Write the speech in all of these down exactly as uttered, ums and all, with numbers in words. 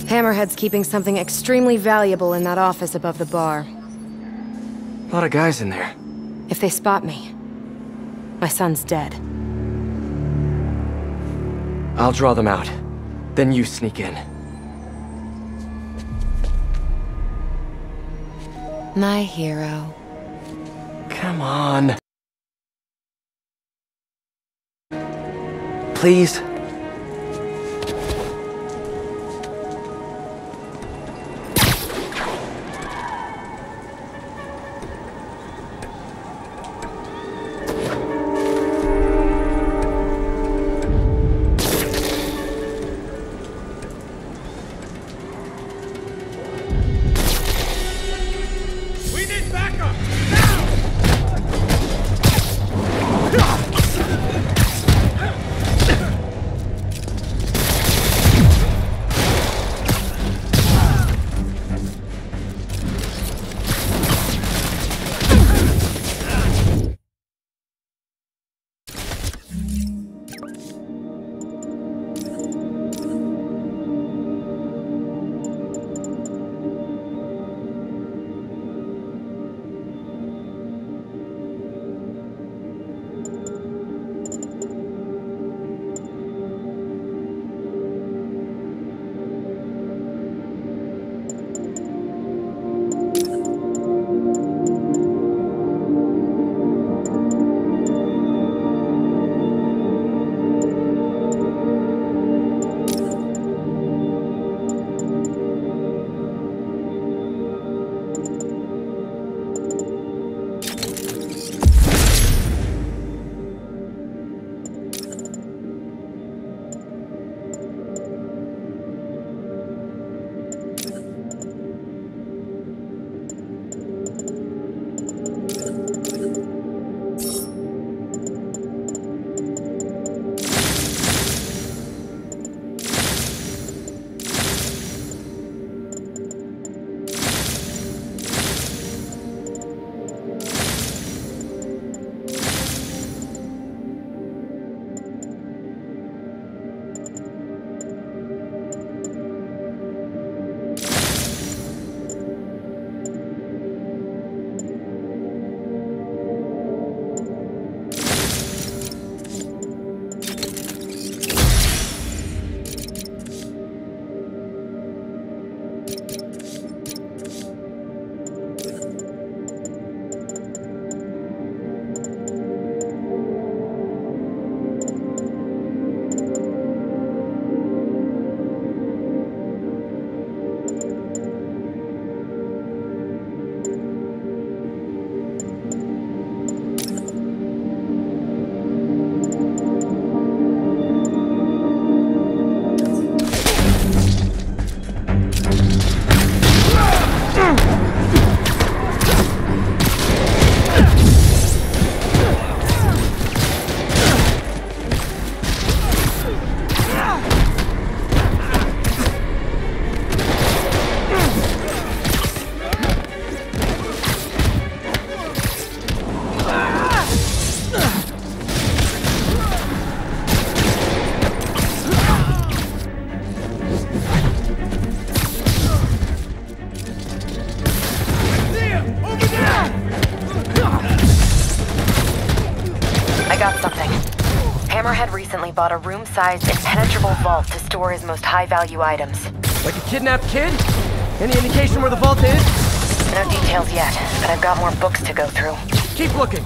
Hammerhead's keeping something extremely valuable in that office above the bar. A lot of guys in there. If they spot me, my son's dead. I'll draw them out. Then you sneak in. My hero. Come on. Please? Hammerhead recently bought a room-sized, impenetrable vault to store his most high-value items. Like a kidnapped kid? Any indication where the vault is? No details yet, but I've got more books to go through. Keep looking.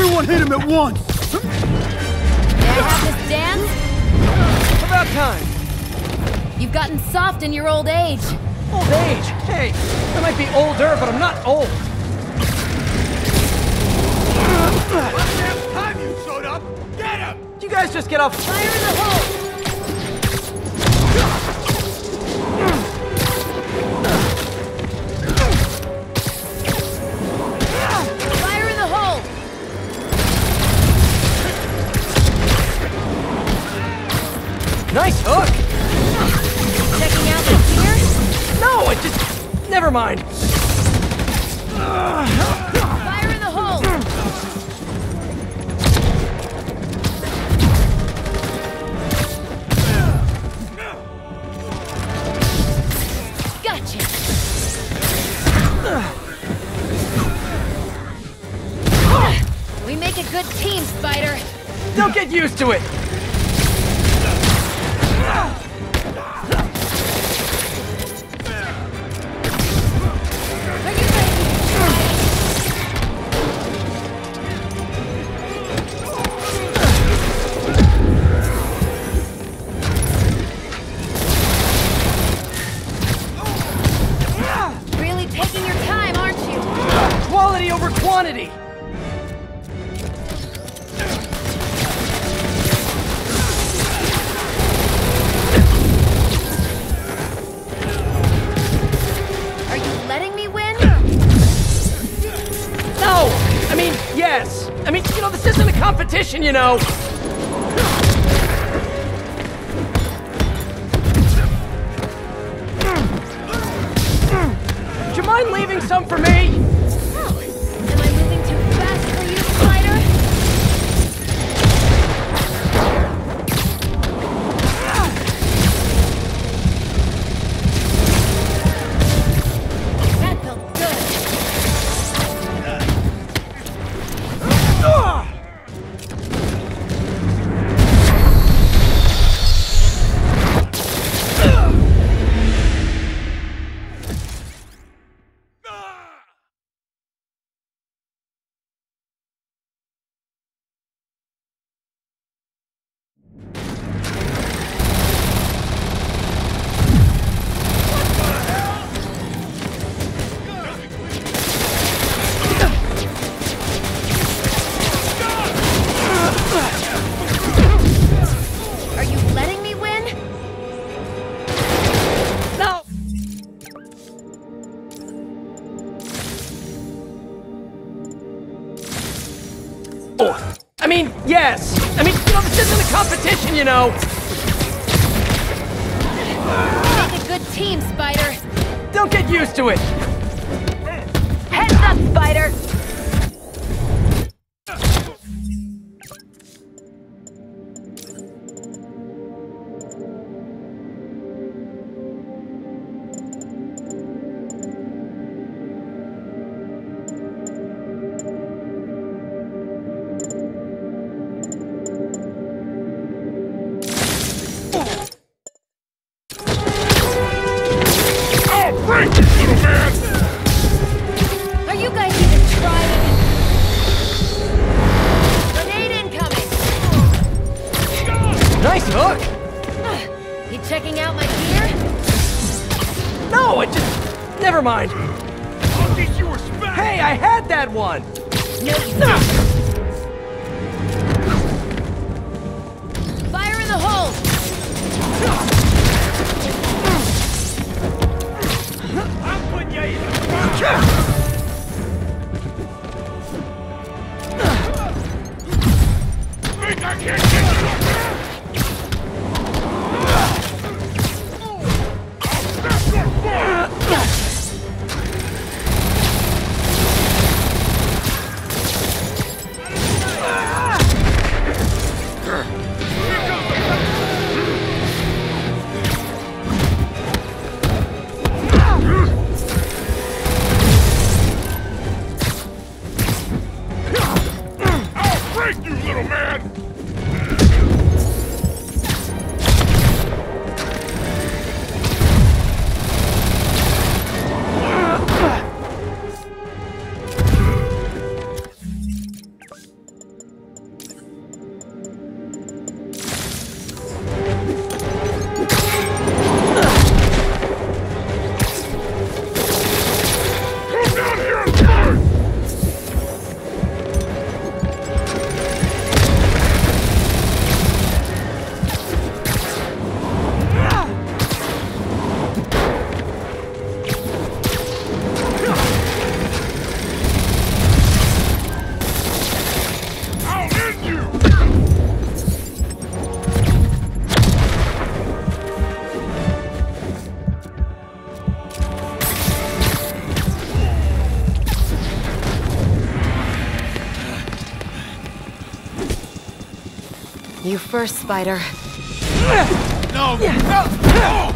Everyone hit him at once! May I have this dance? About time. You've gotten soft in your old age. Old age? Hey, I might be older, but I'm not old. What damn time you showed up? Get him! You guys just get off. Fire in the hole! Fire in the hole! Nice hook! Checking out the gear? No, I just... Never mind. Fire in the hole! Gotcha! We make a good team, Spider. Don't get used to it. Are you ready to try? Really taking your time, aren't you? Quality over quantity. Are you letting me win? No! I mean, yes. I mean, you know, this isn't a competition, you know. Do you mind leaving some for me? Oh, am I moving too fast for you, Spider? That felt good. Are you letting me win? No! Oh, I mean, yes. I mean, you know, this isn't a competition, you know. Make a good team, Spider. Don't get used to it. Heads up, Spider! Are you guys even trying? Grenade incoming! Nice hook. You checking out my gear? No, I just... Never mind. Hey, I had that one. No, you don't. Fire in the hole! I'm putting you in the Think I can't get you up there? That's your fault! You first, Spider. No! No!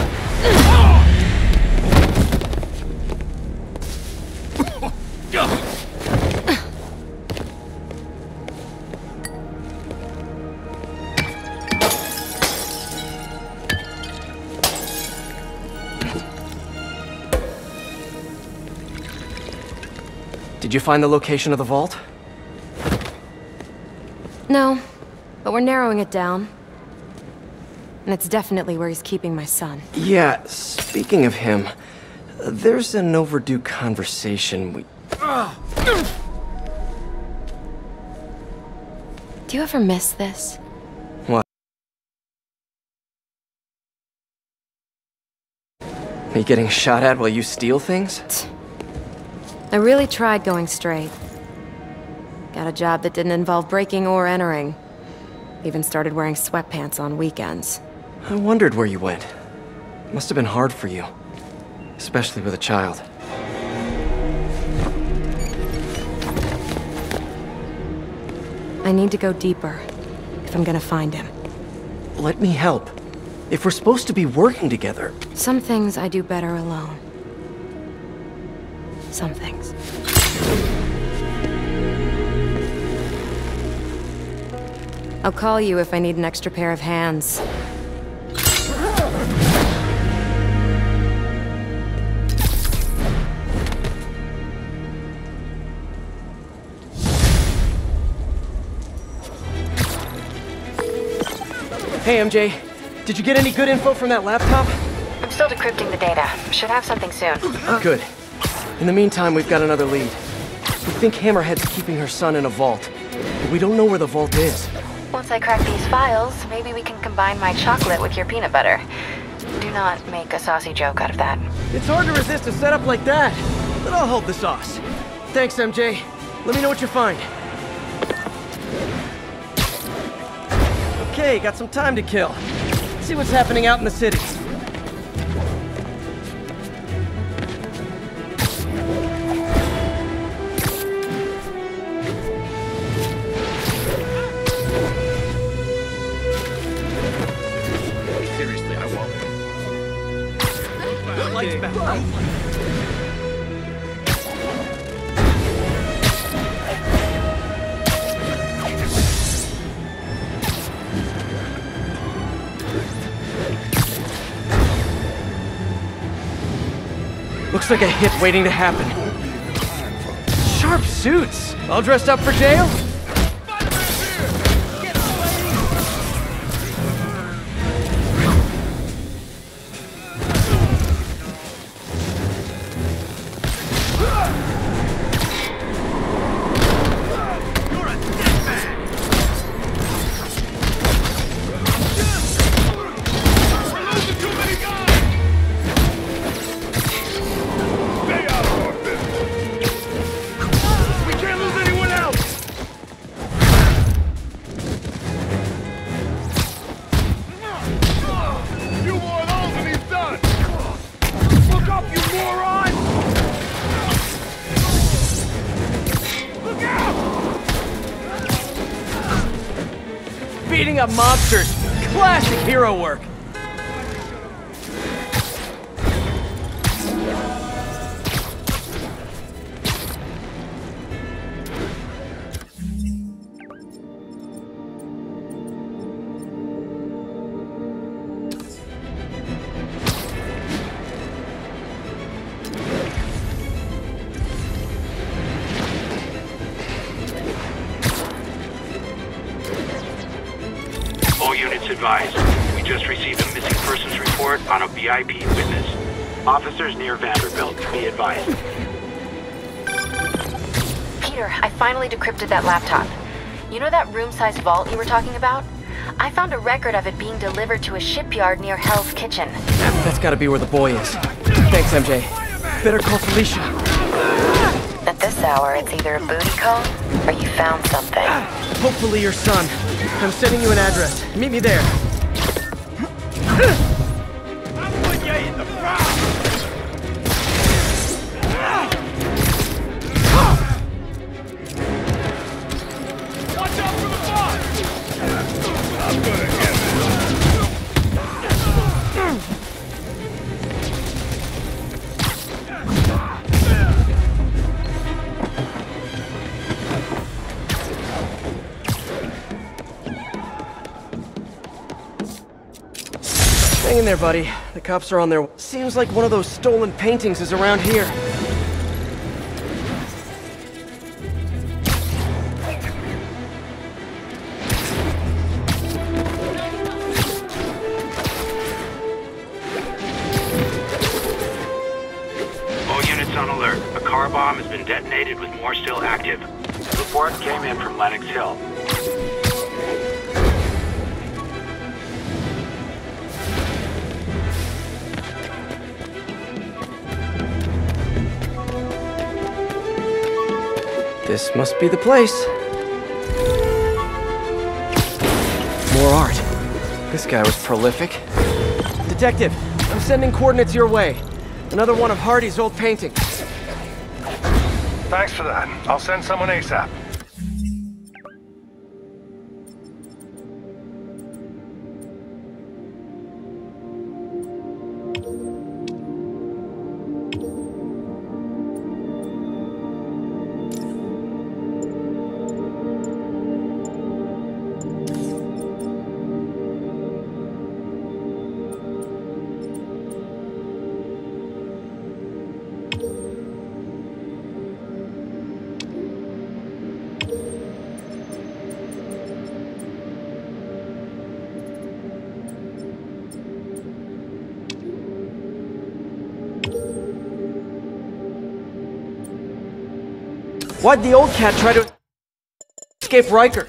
Did you find the location of the vault? No, but we're narrowing it down. And it's definitely where he's keeping my son. Yeah, speaking of him, there's an overdue conversation we... Do you ever miss this? What? Me getting shot at while you steal things? I really tried going straight. Got a job that didn't involve breaking or entering. Even started wearing sweatpants on weekends. I wondered where you went. Must have been hard for you. Especially with a child. I need to go deeper, if I'm gonna find him. Let me help. If we're supposed to be working together... Some things I do better alone. Some things. I'll call you if I need an extra pair of hands. Hey, M J. Did you get any good info from that laptop? I'm still decrypting the data. Should have something soon. Good. In the meantime, we've got another lead. We think Hammerhead's keeping her son in a vault, but we don't know where the vault is. Once I crack these files, maybe we can combine my chocolate with your peanut butter. Do not make a saucy joke out of that. It's hard to resist a setup like that, but I'll hold the sauce. Thanks, M J. Let me know what you find. Okay, got some time to kill. Let's see what's happening out in the city. Seriously, I won't. Lights back. Looks like a hit waiting to happen. Sharp suits! All dressed up for jail? Beating up mobsters. Classic hero work. Advised. We just received a missing persons report on a V I P witness. Officers near Vanderbilt, be advised. Peter, I finally decrypted that laptop. You know that room-sized vault you were talking about? I found a record of it being delivered to a shipyard near Hell's Kitchen. That's gotta be where the boy is. Thanks, M J. Better call Felicia. At this hour, it's either a booty call or you found something. Hopefully your son. I'm sending you an address. Meet me there. I'm putting you in the front! Watch out for the boss! Hang in there, buddy. The cops are on their... Seems like one of those stolen paintings is around here. All units on alert. A car bomb has been detonated with more still active. Report came in from Lenox Hill. This must be the place. More art. This guy was prolific. Detective, I'm sending coordinates your way. Another one of Hardy's old paintings. Thanks for that. I'll send someone ASAP. Why'd the old cat try to escape Riker?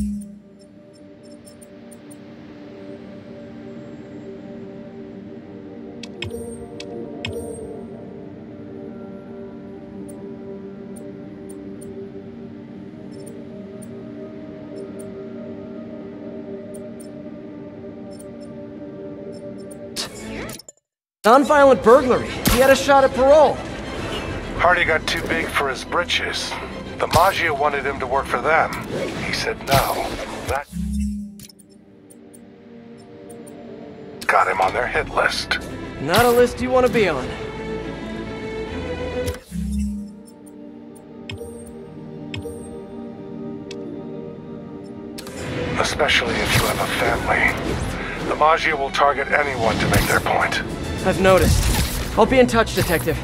Nonviolent burglary. He had a shot at parole. Hardy got too big for his britches. The Maggia wanted him to work for them. He said no. That got him on their hit list. Not a list you want to be on. Especially if you have a family. The Maggia will target anyone to make their point. I've noticed. I'll be in touch, Detective.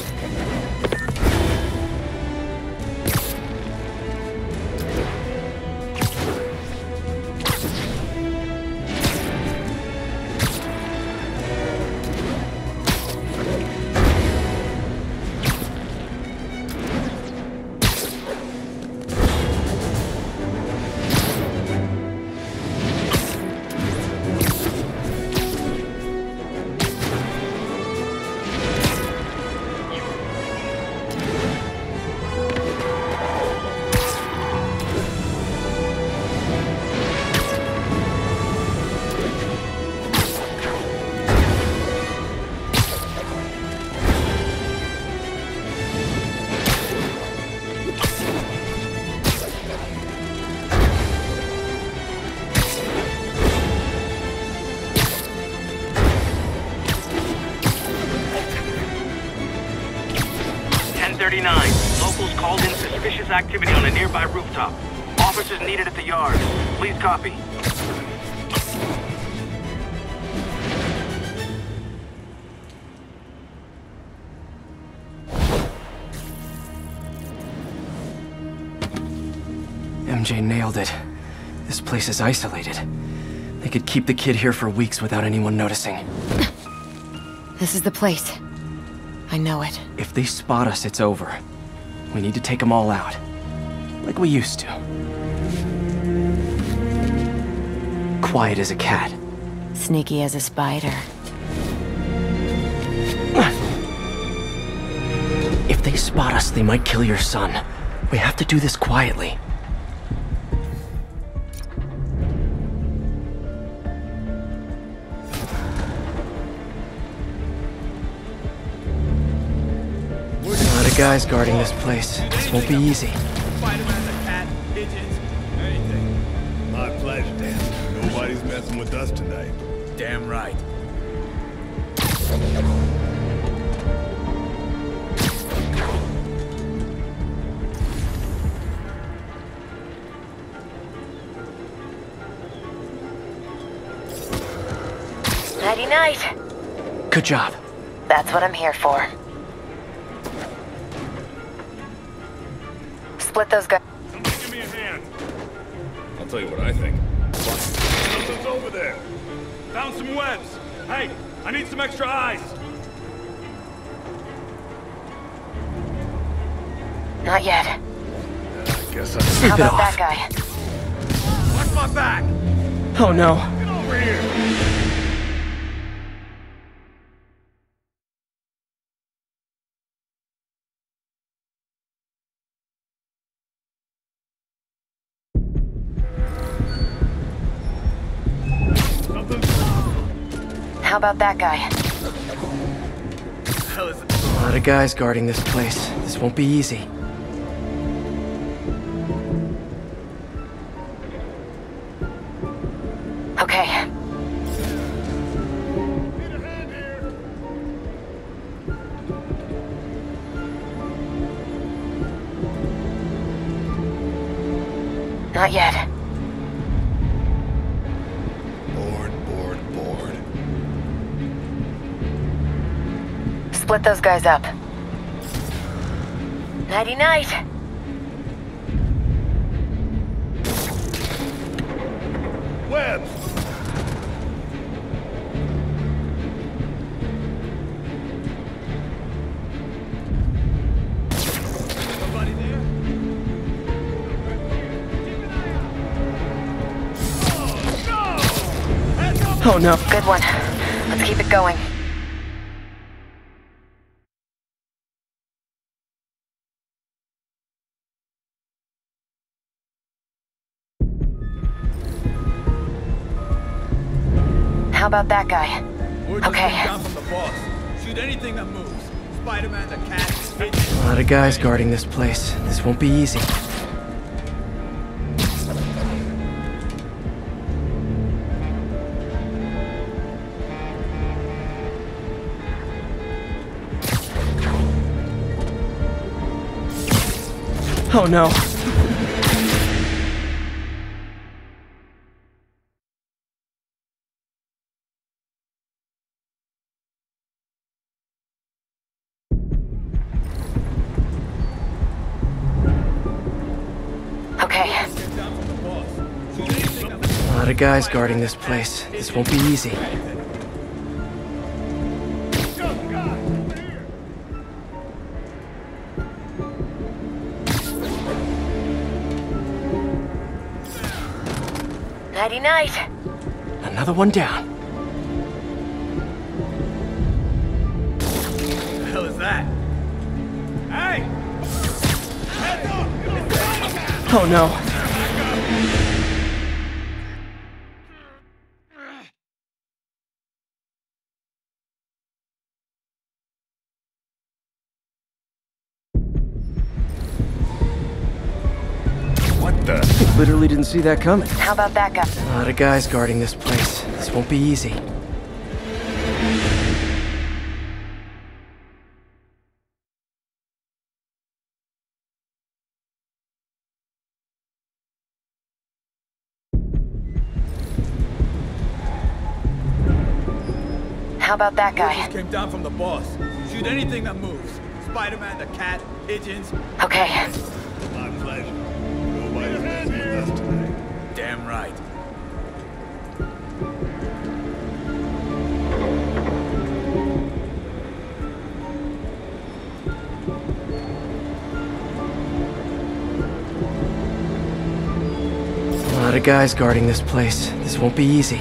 thirty-nine. Locals called in suspicious activity on a nearby rooftop. Officers needed at the yard. Please copy. M J nailed it. This place is isolated. They could keep the kid here for weeks without anyone noticing. This is the place. I know it. If they spot us, it's over. We need to take them all out. Like we used to. Quiet as a cat. Sneaky as a spider. If they spot us, they might kill your son. We have to do this quietly. Guys guarding this place. This won't be easy. SpiderMan, the cat, pigeons, anything. My pleasure, Dan. Nobody's messing with us tonight. Damn right. Nighty-night. Good job. That's what I'm here for. Split those guys. Somebody give me a hand. I'll tell you what I think. Something's over there. Found some webs. Hey, I need some extra eyes. Not yet. I guess I... Sleep How it about off. that guy? Watch my back. Oh no. Get over here. How about that guy? Hell is it? A lot of guys guarding this place. This won't be easy. Okay. Need a hand here. Not yet. Board, board, board. Split those guys up. Nighty-night. Webs. Somebody there? Keep an eye out. Oh, no! Heads up! Oh no. Good one. Let's keep it going. How about that guy? Word just Okay. came down from the boss. Shoot anything that moves. Spider-Man, the cat, pigeons. A lot of guys guarding this place. This won't be easy. Oh no. Okay. Came down from the boss. Shoot anything that moves. A lot of guys guarding this place. This won't be easy. Go, God, over here. Nighty-night. Another one down. What the hell is that? Hey! Heads up! It's Spider-Man! Oh no. What the? Literally didn't see that coming. How about that guy? A lot of guys guarding this place. This won't be easy. How about that Word guy? just came down from the boss. Shoot anything that moves. Spider-Man, the cat, pigeons. Okay. My pleasure. Nobody's messing with us today. Damn right. A lot of guys guarding this place. This won't be easy.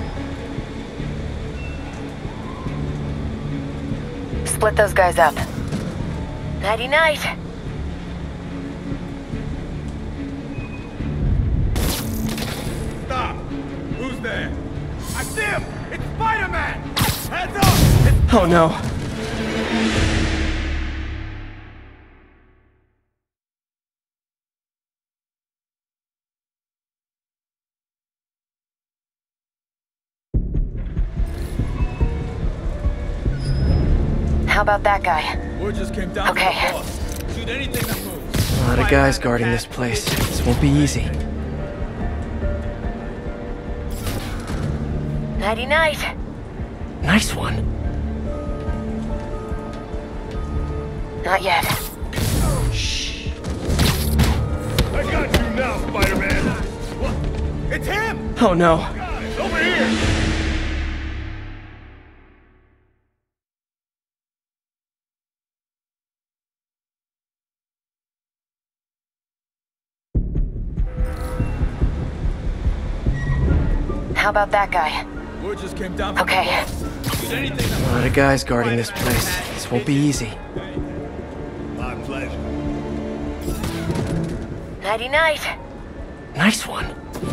Split those guys up. Nighty-night. Stop! Who's there? I see him! It's Spider-Man! Heads up! It's Oh no. How about that guy? Word just came down Okay. from the boss. Shoot anything that moves. A lot of guys guarding this place. This won't be easy. Nighty-night. Nice one. Not yet. Shh. I got you now, Spider-Man! What? It's him! Oh no. Guys, over here! How about that guy? Word just came down from Okay. the boss. Did anything A lot of guys guarding this place. This won't be easy. My pleasure. Nighty-night. Nice one.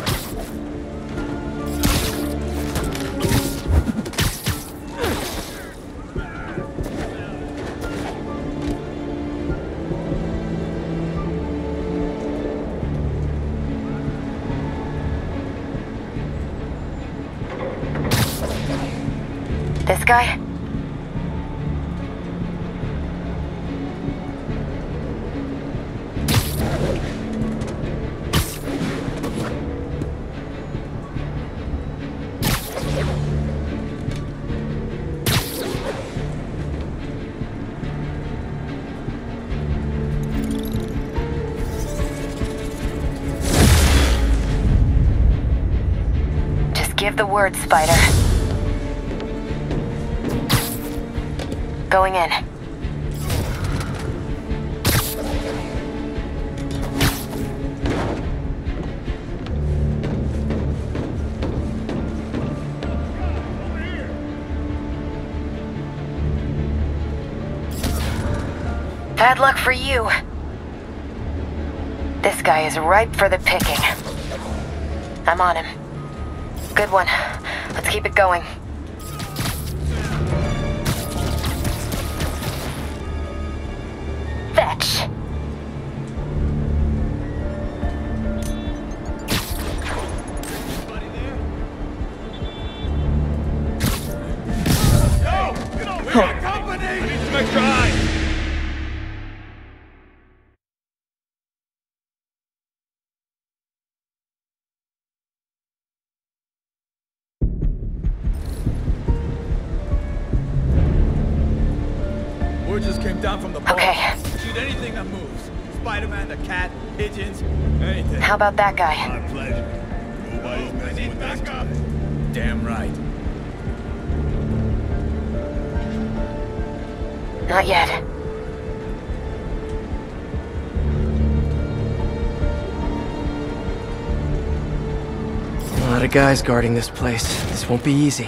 This guy? Just give the word, Spider. Going in. Bad luck for you. This guy is ripe for the picking. I'm on him. Good one. Let's keep it going. Fetch. Yo! Get over here, company! I need some extra eyes! Word just came down from the boss. Okay. Shoot anything that moves. Spider-Man, the cat, pigeons, anything. How about that guy? My pleasure. Nobody's messing with this guy. Damn right. Not yet. A lot of guys guarding this place. This won't be easy.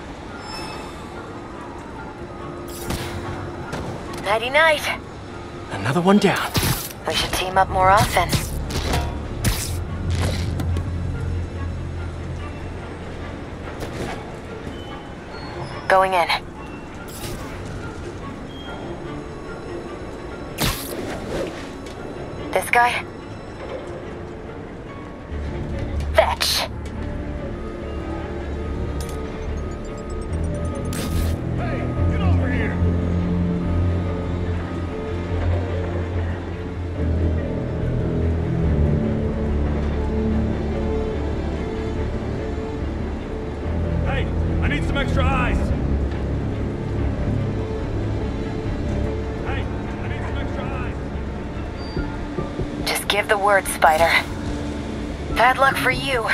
Nighty-night. Another one down. We should team up more often. Going in. This guy? Fetch. Hey, get over here! Hey, I need some extra eyes! Hey, I need some extra eyes! Just give the word, Spider. Bad luck for you.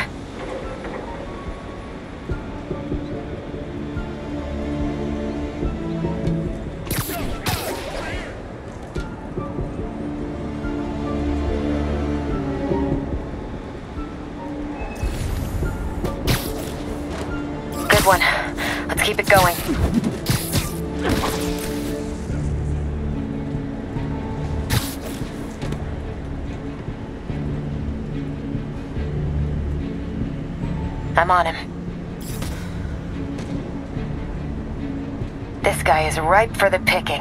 Good one. Let's keep it going. I'm on him. This guy is ripe for the picking.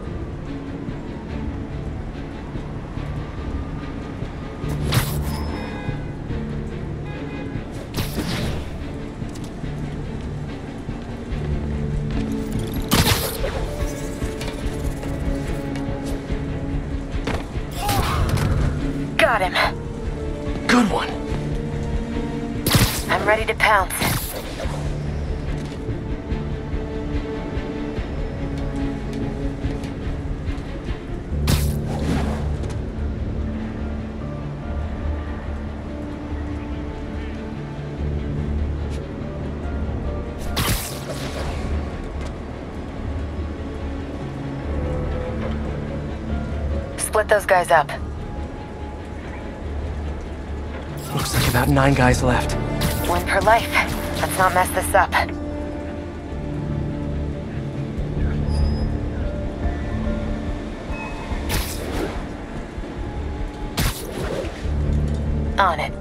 Got him. Good one. I'm ready to pounce. split those guys up. Looks like about nine guys left. One per life. Let's not mess this up. On it.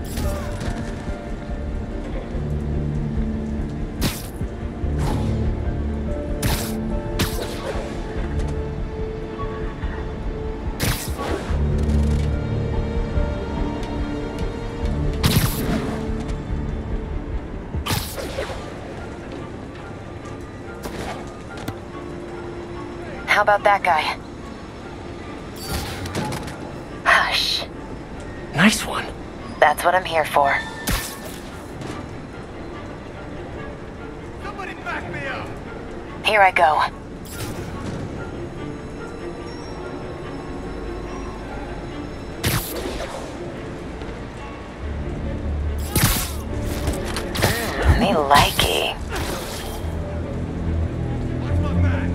How about that guy? Hush. Nice one. That's what I'm here for. Somebody back me up! Here I go. Mm, me likey. Watch my back!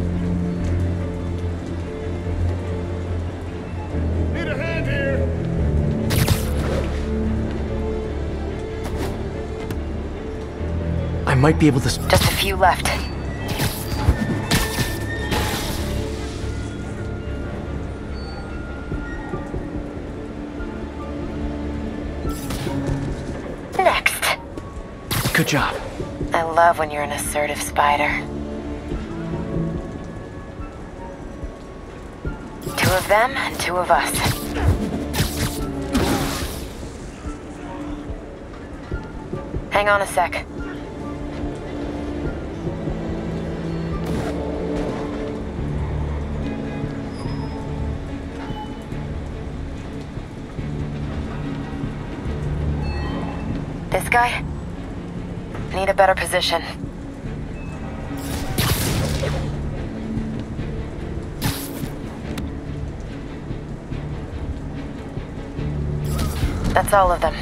Need a hand here! I might be able to... Just a few left. Next. Good job. I love when you're an assertive spider. Two of them and two of us. Hang on a sec. This guy? Need a better position. That's all of them.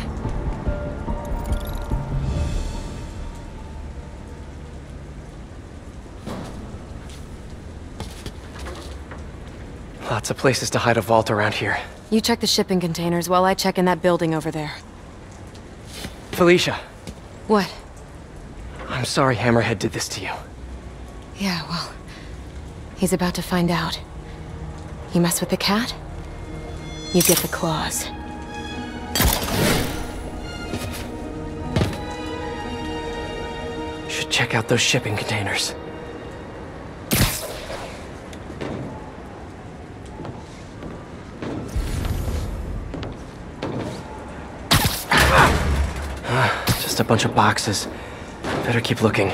Lots of places to hide a vault around here. You check the shipping containers while I check in that building over there. Felicia, What? I'm sorry Hammerhead did this to you. Yeah, well... he's about to find out. You mess with the cat? You get the claws. Should check out those shipping containers. Just a bunch of boxes. Better keep looking.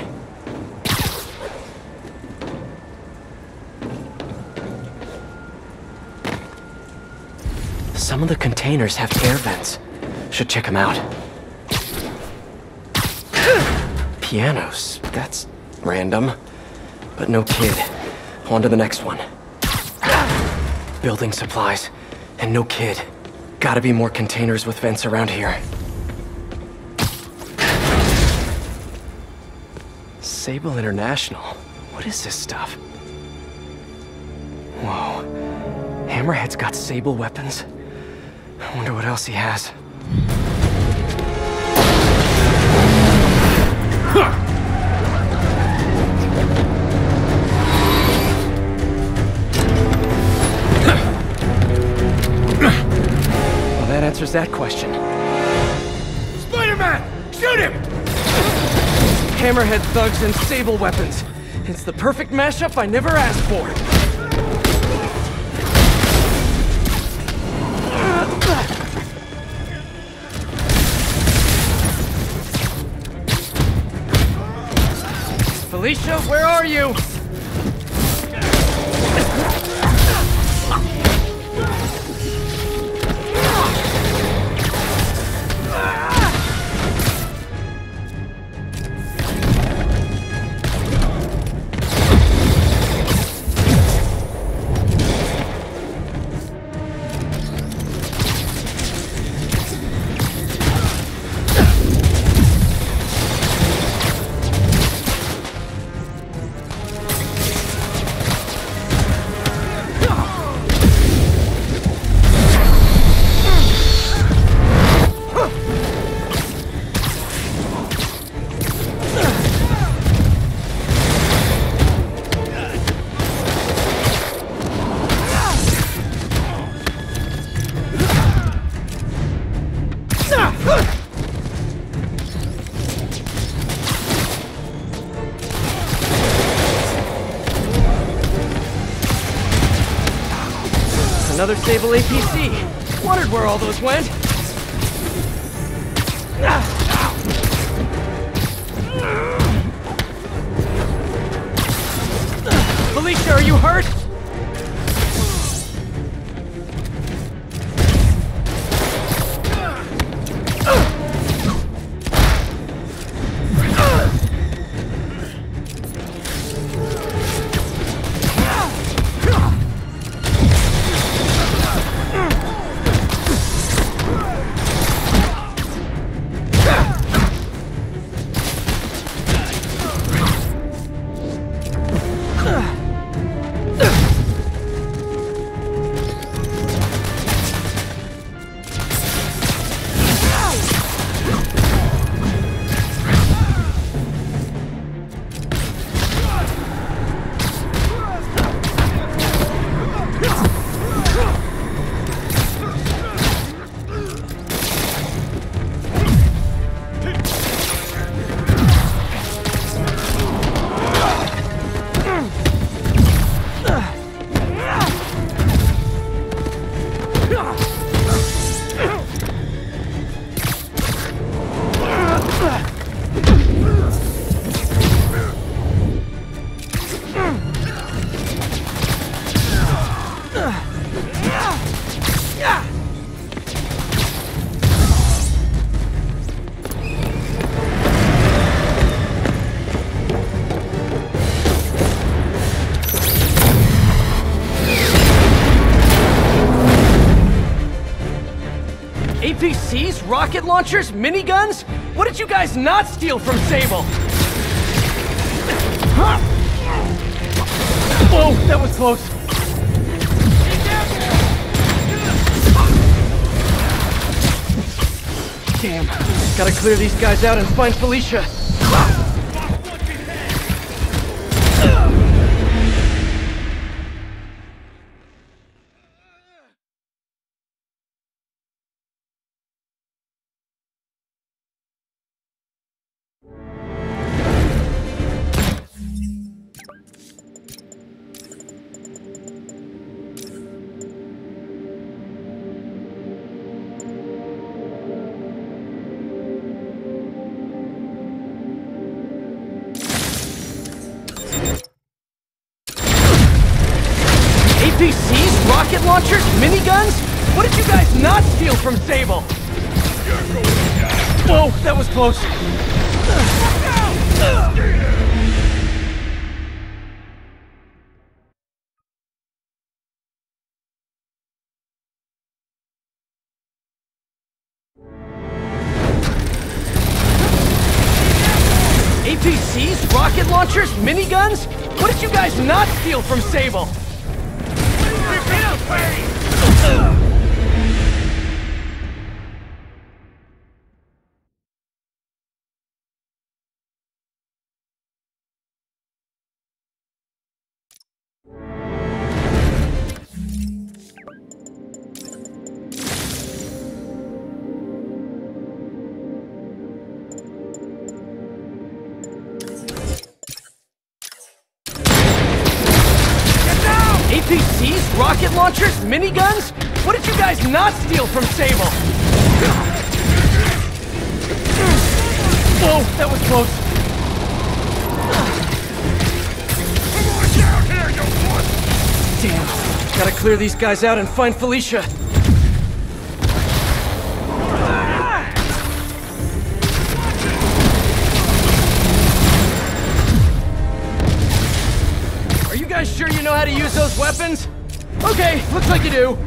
Some of the containers have air vents. Should check them out. Pianos. That's random. But no kid. On to the next one. Building supplies. And no kid. Gotta be more containers with vents around here. Sable International. What is this stuff? Whoa. Hammerhead's got Sable weapons. I wonder what else he has. Well, that answers that question. Spider-Man! Shoot him! Hammerhead thugs and Sable weapons. It's the perfect mashup I never asked for. Felicia, where are you? Another Sable A P C. Wondered where all those went. Felicia, are you hurt? A P Cs? Rocket launchers? Miniguns? What did you guys not steal from Sable? Huh? Whoa, that was close. Damn, gotta clear these guys out and find Felicia. A P Cs? Rocket launchers? Miniguns? What did you guys not steal from Sable? Whoa, that was close. A P Cs? Rocket launchers? Miniguns? What did you guys not steal from Sable? A P Cs? Rocket launchers? Miniguns? What did you guys not steal from Sable? Whoa, that was close. Damn, gotta clear these guys out and find Felicia. Are you guys sure you know how to use those weapons? Okay, looks like you do.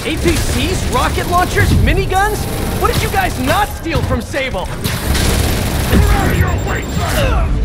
A P Cs? Rocket launchers? Miniguns? What did you guys not steal from Sable? You're out of your way, son!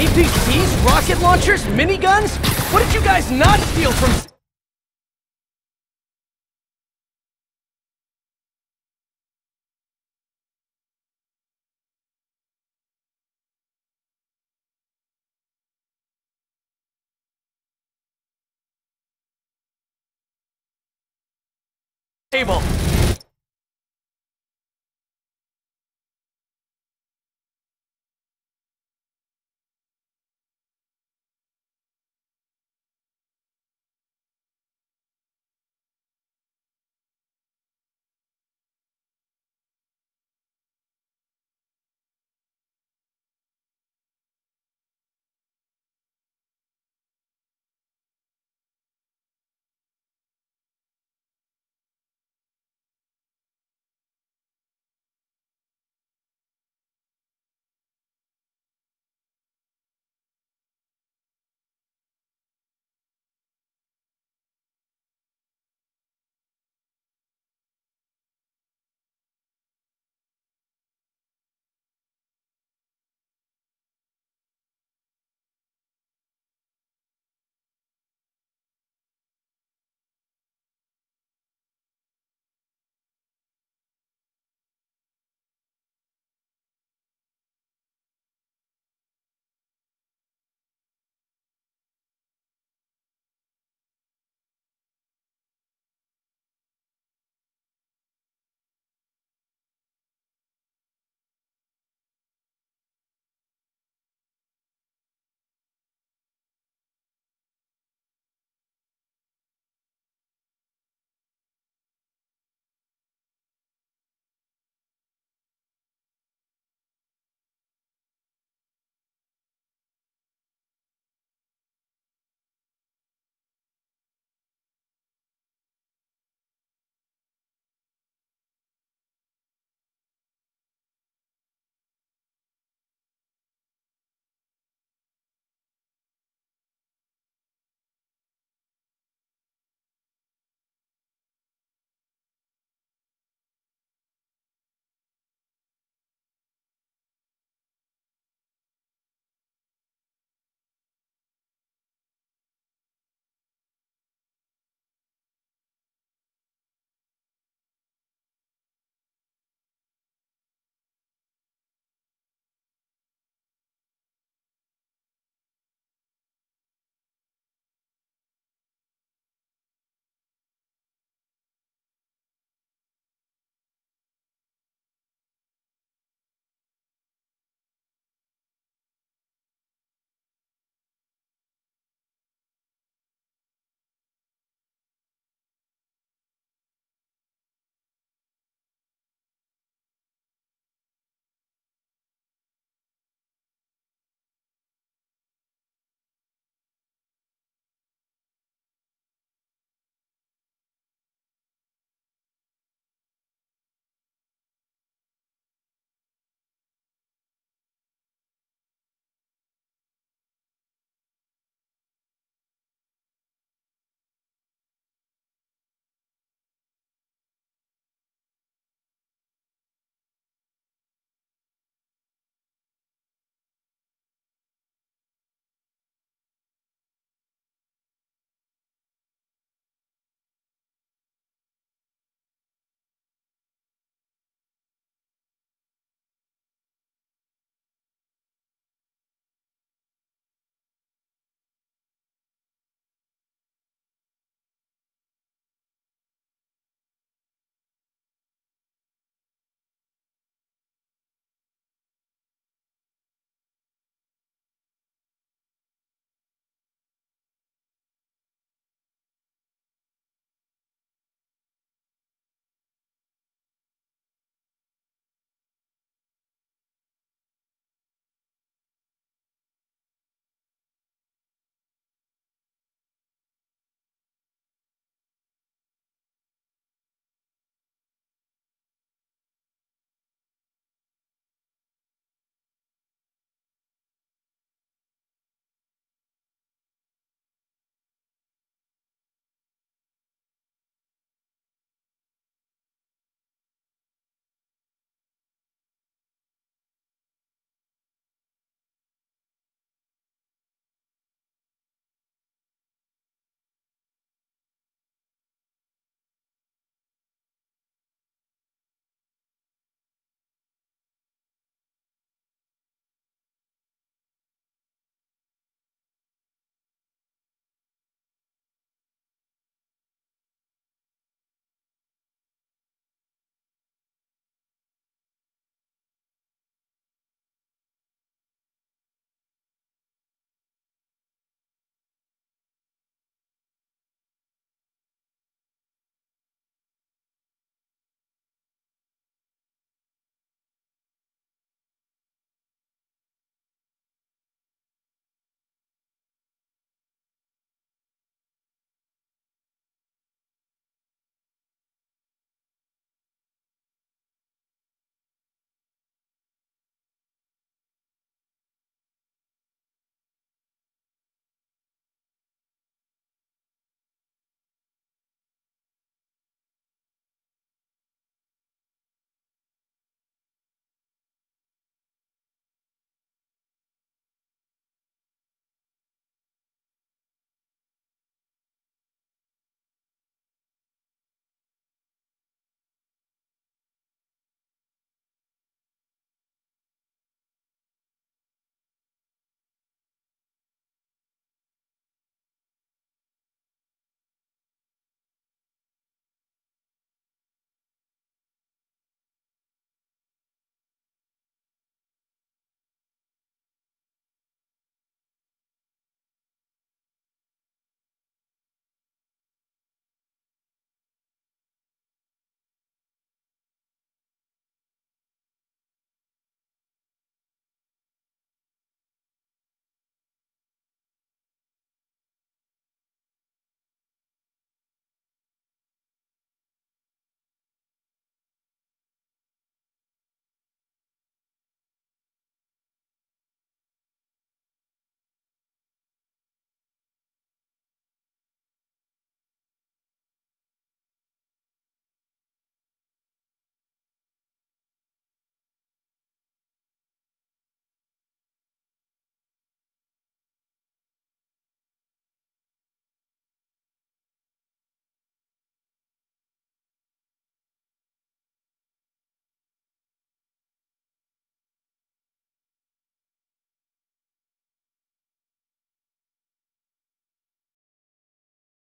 A P Cs, rocket launchers, miniguns? What did you guys not steal from... table?